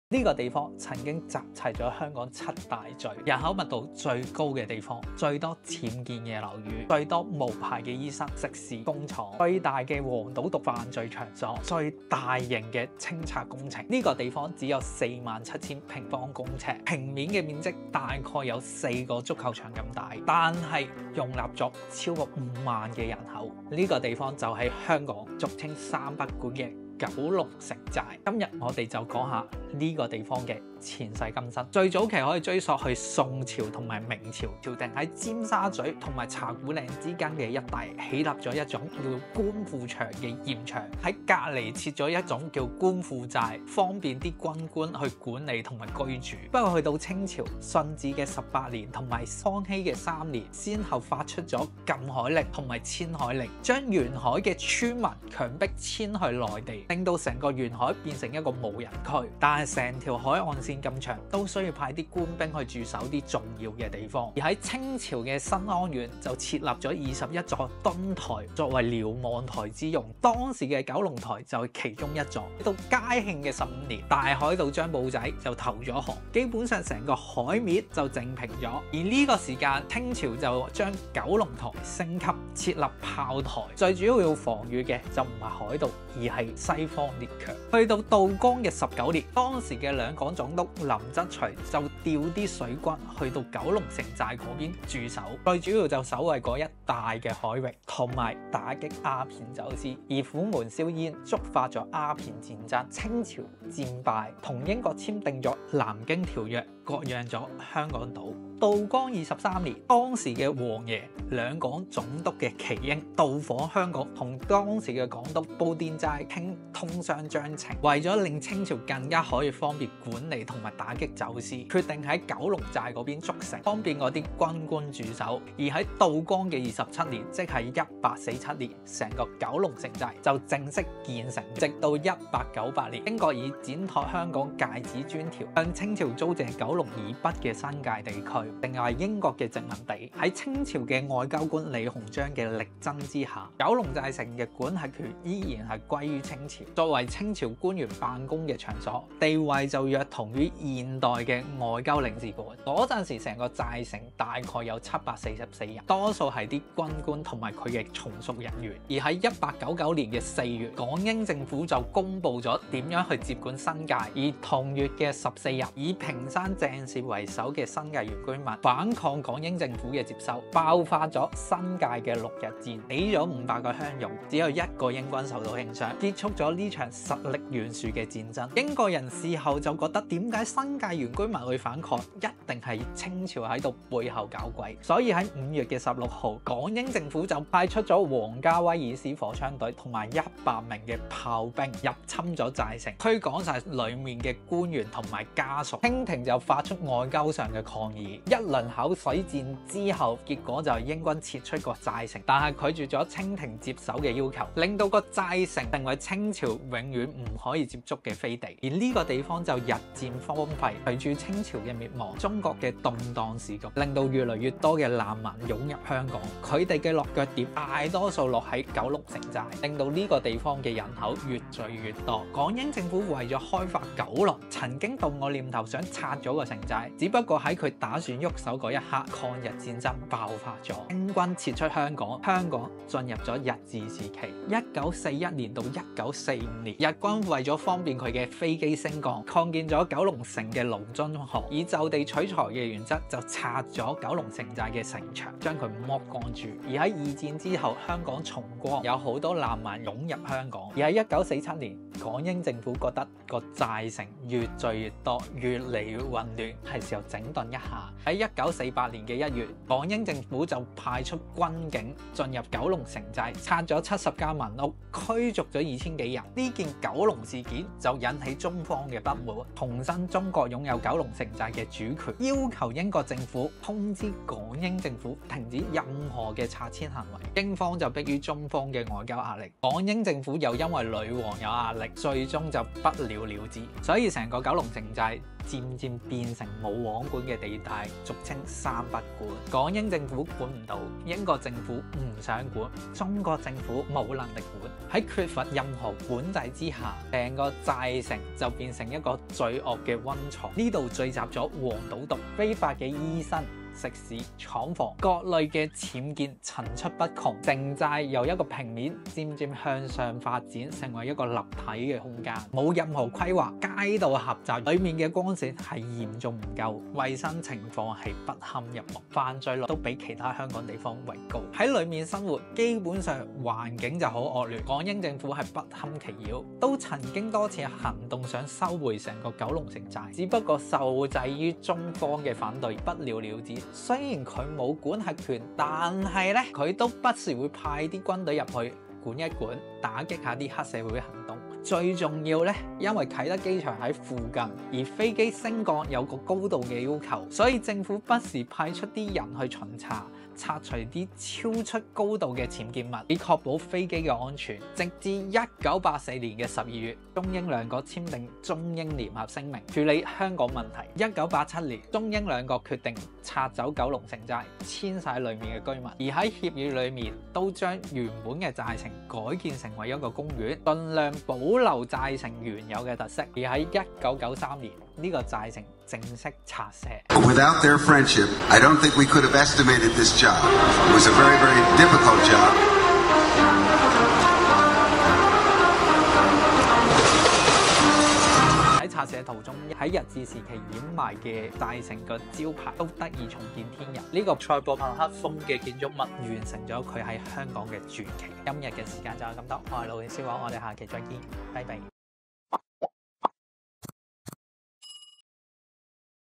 呢個地方曾經集齊咗香港7大罪，人口密度最高嘅地方，最多僭建嘅樓宇，最多無牌嘅醫生、食肆、工廠，最大嘅黃賭毒犯罪場所，最大型嘅清拆工程。呢個地方只有47000平方公尺，平面嘅面積大概有4個足球場咁大，但係容納咗超過5萬嘅人口。呢個地方就係香港俗稱3不管嘅九龍城寨。今日我哋就講下呢個地方嘅前世今生。最早期可以追溯去宋朝同埋明朝，朝廷喺尖沙咀同埋茶果嶺之間嘅一帶起立咗一種叫官庫場嘅鹽場，喺隔離設咗一種叫官庫寨，方便啲軍官去管理同埋居住。不過去到清朝順治嘅18年同埋康熙嘅3年，先後發出咗禁海令同埋遷海令，將沿海嘅村民強迫遷去內地，令到成個沿海變成一個無人區。但係成條海岸線咁長，都需要派啲官兵去駐守啲重要嘅地方。而喺清朝嘅新安縣就設立咗21座墩台作為瞭望台之用，當時嘅九龍台就係其中一座。到嘉慶嘅15年，大海盜張保仔就投咗航，基本上成個海面就淨平咗。而呢個時間，清朝就將九龍台升級，設立炮台，最主要防禦嘅就唔係海盜，而係西方列強。去到道光嘅19年，當時嘅兩港總督林則徐就調啲水軍去到九龍城寨嗰邊駐守，最主要就守衛嗰一帶嘅海域，同埋打擊鴉片走私。而虎門銷煙觸發咗鴉片戰爭，清朝戰敗，同英國簽訂咗《南京條約》，割讓咗香港島。道光23年，當時嘅王爺兩港總督嘅祁英到訪香港，同當時嘅港督布甸齋傾通商章程，為咗令清朝更加可以方便管理同埋打擊走私，決定喺九龍寨嗰邊築城，方便嗰啲軍官駐守。而喺道光嘅27年，即係1847年，成個九龍城寨就正式建成。直到1898年，英國以展拓香港界址專條，向清朝租借九龍以北嘅新界地區，定係英國嘅殖民地。喺清朝嘅外交官李鴻章嘅力爭之下，九龍寨城嘅管轄權依然係歸於清朝，作為清朝官員辦公嘅場所，地位就約同於現代嘅外交領事館。嗰陣時成個寨城大概有744人，多數係啲軍官同埋佢嘅從屬人員。而喺1899年嘅4月，港英政府就公布咗點樣去接管新界。而同月嘅14日，以屏山鄭氏為首嘅新界原居民反抗港英政府嘅接收，爆發咗新界嘅6日戰，死咗500個鄉勇，只有1個英軍受到輕傷，結束咗呢場實力懸殊嘅戰爭。英國人事後就覺得，點解新界原居民去反抗，一定係清朝喺度背後搞鬼。所以喺5月嘅16號，港英政府就派出咗皇家威爾斯火槍隊同埋100名嘅炮兵入侵咗寨城，驅趕晒裡面嘅官員同埋家屬。清廷就發出外交上嘅抗議。一輪口水戰之後，結果就係英軍撤出個寨城，但係拒絕咗清廷接手嘅要求，令到個寨城成為清朝永遠唔可以接觸嘅飛地。而呢個地方就日漸荒廢。隨住清朝嘅滅亡，中國嘅動盪時局令到越嚟越多嘅難民湧入香港，佢哋嘅落腳點大多數落喺九龍城寨，令到呢個地方嘅人口越聚越多。港英政府為咗開發九龍，曾經動過念頭想拆咗個城寨，只不過喺佢打算喐手嗰一刻，抗日戰爭爆發咗，英軍撤出香港，香港進入咗日治時期。1941年到1945年，日軍為咗方便佢嘅飛機升降，擴建咗九龍城嘅龍津河，以就地取材嘅原則就拆咗九龍城寨嘅城牆，將佢剝光住。而喺2戰之後，香港重光，有好多難民湧入香港。而喺1947年，港英政府覺得個寨城越聚越多，越嚟越混亂，係時候整頓一下。喺1948年嘅1月，港英政府就派出軍警進入九龍城寨，拆咗70間民屋，驅逐咗2000幾人。呢件九龍事件就引起中方嘅不滿，重申中國擁有九龍城寨嘅主權，要求英國政府通知港英政府停止任何嘅拆遷行為，英方就迫於中方嘅外交壓力，港英政府又因為女王有壓力，最終就不了了之。所以成個九龍城寨漸漸變成冇王管嘅地帶，俗稱三不管。港英政府管唔到，英國政府唔想管，中國政府冇能力管。喺缺乏任何管制之下，成個寨城就變成一個罪惡嘅溫床。呢度聚集咗黃賭毒、非法嘅醫生、食肆、廠房，各類嘅僭建層出不窮，城寨由一個平面漸漸向上發展，成為一個立體嘅空間，冇任何規劃，街道狹窄，裡面嘅光線係嚴重唔夠，衛生情況係不堪入目，犯罪率都比其他香港地方為高。喺裡面生活基本上環境就好惡劣，港英政府係不堪其擾，都曾經多次行動想收回成個九龍城寨，只不過受制於中方嘅反對，不了了之。雖然佢冇管轄權，但係咧佢都不時會派啲軍隊入去管一管，打擊下啲黑社會行動。最重要咧，因為啟德機場喺附近，而飛機升降有個高度嘅要求，所以政府不時派出啲人去巡查，拆除啲超出高度嘅僭建物，以確保飛機嘅安全。直至1984年嘅12月，中英兩國簽訂中英聯合聲明，處理香港問題。1987年，中英兩國決定拆走九龍城寨，遷晒裏面嘅居民，而喺協議裏面都將原本嘅寨城改建成為一個公園，盡量保留寨城原有嘅特色。而喺1993年，呢個寨城正式拆卸。 Without their friendship, I don't think we could have estimated this job. It was a very, very difficult job. 喺拆卸途中，喺日治時期掩埋嘅寨城個招牌都得以重見天日。呢個賽博朋克風嘅建築物完成咗佢喺香港嘅傳奇。今日嘅時間就係咁多，我係老袁小王，我哋下期再見，拜拜。